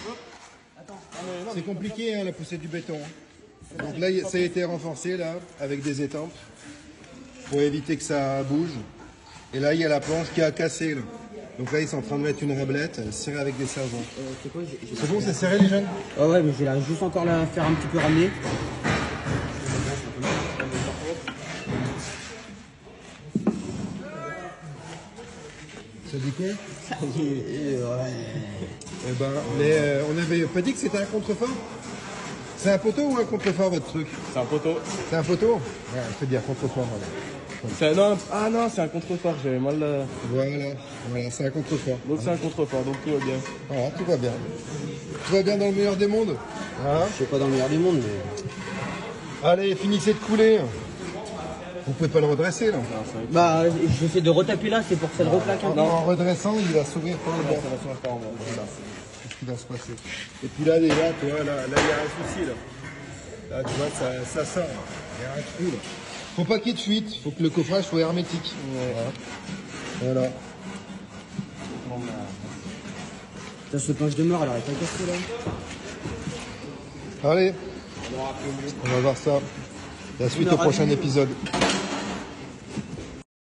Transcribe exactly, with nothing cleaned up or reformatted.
C'est compliqué hein, la poussée du béton. Donc là, ça a été renforcé là, avec des étampes, pour éviter que ça bouge. Et là, il y a la planche qui a cassé. Là. Donc là, ils sont en train de mettre une réblette, serrée avec des sergents. Euh, c'est quoi, j'ai- j'ai- C'est bon, c'est serré les jeunes? Ouais, ouais, mais j'ai là juste encore la faire un petit peu ramener. Ça dit quoi? Ouais. Eh ben, mais euh, on avait pas dit que c'était un contrefort? C'est un poteau ou un contrefort votre truc? C'est un poteau. C'est un poteau? Ouais, c'est bien contrefort. Voilà, C'est- Non, ah non, c'est un contrefort, j'avais mal. euh, voilà, voilà c'est un contrefort. Donc c'est un contrefort, donc tout va bien. Voilà, tout va bien. Tout va bien dans le meilleur des mondes. Voilà. Je sais pas dans le meilleur du monde, mais. Allez, finissez de couler. Vous pouvez pas le redresser là. Bah, j'essaie de retaper là, c'est pour que ça le replaque un peu. En redressant, il va s'ouvrir par le bas. Ça va se faire en bas, voilà. Qu'est-ce qui va se passer? Et puis là, déjà, tu vois, là, là, il y a un souci là. Là, tu vois, ça, ça sort. Il y a un trou là. Faut pas qu'il y ait de fuite. Faut que le coffrage soit hermétique. Voilà. Voilà. Ça, ce planche de mort, elle aurait pas cassé là. Allez, on va voir ça. La suite au prochain épisode.